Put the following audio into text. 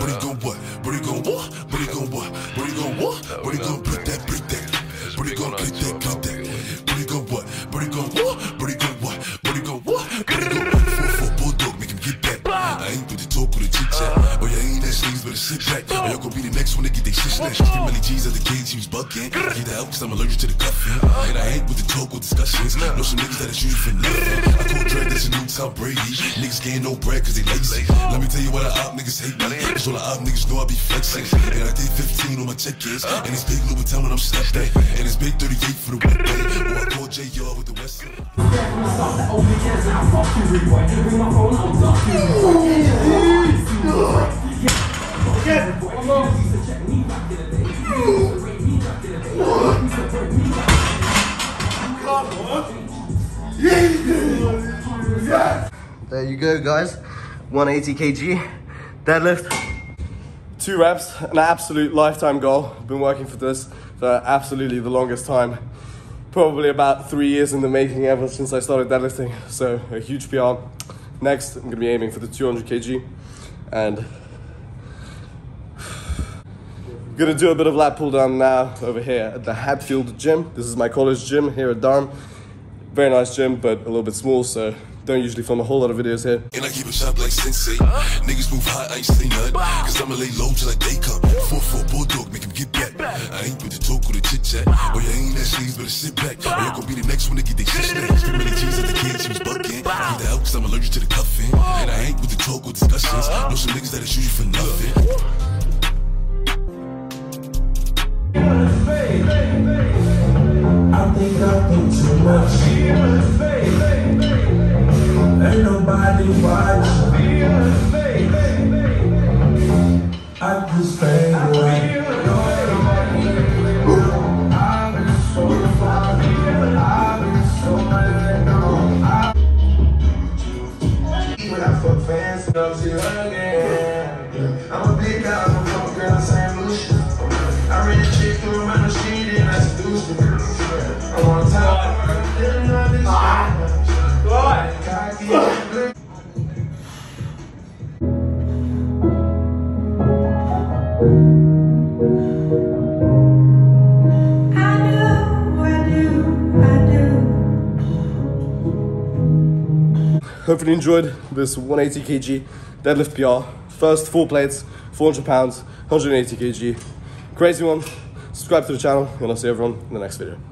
But he gon' what? But he gon' what? But he gon' what? But he gon' what? But he gon' break that, break that. But he gon' break that, break that. But he gon' what? But he gon' what? But he gon' what? But he gon' what? But he gon' what? 4-4 bulldog, make him get back. I ain't with the talk with the chit chat. Oh yeah, ain't that sleeves, but sit back. Oh y'all gon' be the next one to get they shit snatched. Too many G's as the kids, he was bucking. I get the help cause I'm allergic to the cuffing. And I ain't with the talk with discussions. Know some niggas that is usually for nothing. I call Drake, that's a new Tom Brady. Niggas getting no bread cause they lazy. Let me tell you why the op niggas hate me. Cause all the op niggas know I be flexing. And I did 15 on my check is. And it's big Louis Vuitton when I'm stepped in. And it's big 38 for the wet day. Or I call JR with the West. There you go, guys. 180 kg deadlift. 2 reps, an absolute lifetime goal. Been working for this for absolutely the longest time. Probably about 3 years in the making ever since I started deadlifting. So a huge PR. Next, I'm gonna be aiming for the 200 kg and gonna do a bit of lat pull down now over here at the Hatfield gym. This is my college gym here at Durham. Very nice gym, but a little bit small, so don't usually film a whole lot of videos here. And I keep it sharp like Sensei. Niggas move high, I ain't say nothing. Cause I'ma lay low till like they come. 4-4 bulldog, make him get back. I ain't with the talk with the chit chat. Oh yeah, ain't that sleeves, better sit back. Oh y'all gon' be the next one to get they shit snatched. Too many G's as the kids, he was bucking. I get the help cause I'm allergic to the cuffing. And I ain't with the talk with discussions. Know some niggas that is usually for nothing. I think I think too much. Ain't nobody watching. I just fade away. I've been so far. I've been so when I fuck fans, don't see her again. I'm a big guy, I'm a fuck girl, St. Lucia. I ran a chick through around the street and I seduced her. I wanna talk. Hopefully you enjoyed this 180 kg deadlift PR. First 4 plates, 400 pounds, 180 kg. Crazy one. Subscribe to the channel and I'll see everyone in the next video.